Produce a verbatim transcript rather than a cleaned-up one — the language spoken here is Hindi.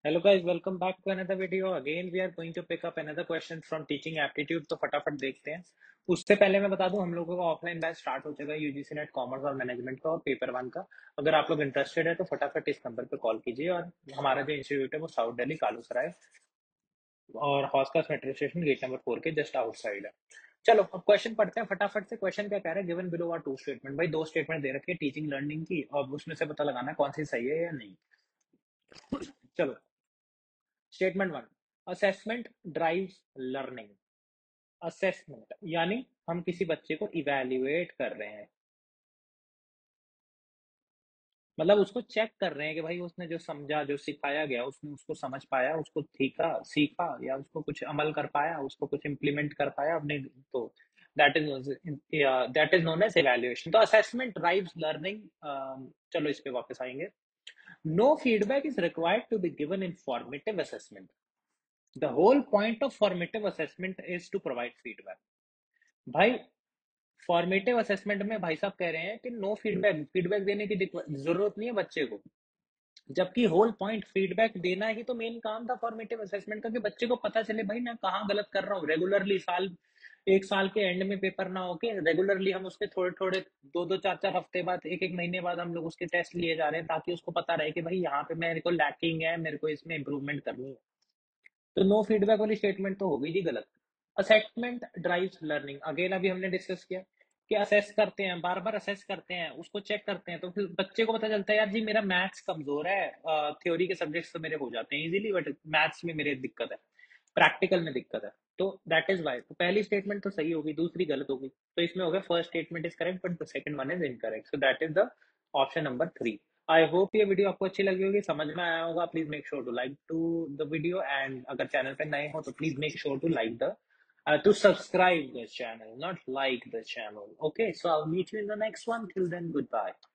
Hello guys, welcome back to another video. Again, we are going to pick up another question from teaching aptitude. तो फटाफट देखते हैं. उससे पहले मैं बता दूं, हम लोगों का ऑफलाइन बैच स्टार्ट हो चुका है यूजीसी नेट कॉमर्स और मैनेजमेंट का और पेपर वन का. अगर आप लोग इंटरेस्टेड है तो फटाफट इस नंबर पे कॉल कीजिए. और हमारा जो इंस्टीट्यूट है वो साउथ दिल्ली कालू सराय और Hauz Khas metro station gate number four के जस्ट आउटसाइड है. चलो अब क्वेश्चन पढ़ते हैं फटाफट से. क्वेश्चन क्या कह रहा है? Given below are two statement. भाई दो स्टेटमेंट दे रखी है टीचिंग लर्निंग की और उसमें से पता लगाना है कौन सी सही है या नहीं. चलो, statement one. Assessment drives learning. Assessment यानी हम किसी बच्चे को इवेल्युएट कर रहे हैं, मतलब उसको चेक कर रहे हैं कि भाई उसने जो समझा, जो सिखाया गया, उसने उसको समझ पाया, उसको सीखा सीखा या उसको कुछ अमल कर पाया, उसको कुछ इम्प्लीमेंट कर पाया अपने. तो that is that is known as evaluation. तो असेसमेंट ड्राइव्स लर्निंग. चलो इस पे वापस आएंगे. No feedback is required to be given in formative assessment. The whole point of formative assessment is to provide feedback. भाई फॉर्मेटिव असेसमेंट में भाई साहब कह रहे हैं कि नो फीडबैक, फीडबैक देने की जरूरत नहीं है बच्चे को. जबकि होल पॉइंट फीडबैक देना ही तो मेन काम था फॉर्मेटिव असेसमेंट का, कि बच्चे को पता चले भाई मैं कहाँ गलत कर रहा हूँ. रेगुलरली साल एक साल के एंड में पेपर ना होके रेगुलरली हम उसके थोड़े थोड़े दो दो चार चार हफ्ते बाद, एक एक महीने बाद हम लोग उसके टेस्ट लिए जा रहे हैं, ताकि उसको पता रहे कि भाई यहाँ पे मेरे को लैकिंग है, मेरे को इसमें इंप्रूवमेंट करनी है. तो नो फीडबैक वाली स्टेटमेंट तो हो गई जी गलत. Assessment drives learning. अगेन अभी हमने डिस्कस किया कि असेस करते हैं, बार बार असेस करते हैं, उसको चेक करते हैं, तो फिर बच्चे को पता चलता है यार जी मेरा मैथ्स कमजोर है. थ्योरी के सब्जेक्ट्स तो मेरे हो जाते हैं इजीली, बट मैथ्स में मेरे दिक्कत है, प्रैक्टिकल में दिक्कत है. तो दैट इज वाई. तो पहली स्टेटमेंट तो सही होगी, दूसरी गलत होगी. तो इसमें हो गया first statement is correct but the second one is incorrect. So that is the option number three. I hope ये वीडियो आपको अच्छी लगी होगी, समझ में आया होगा. Please make sure to like to the video, and अगर चैनल पे नए हो तो please make sure to like the to subscribe the channel, not like the channel. Okay, so I'll meet you in the next one. Till then, goodbye.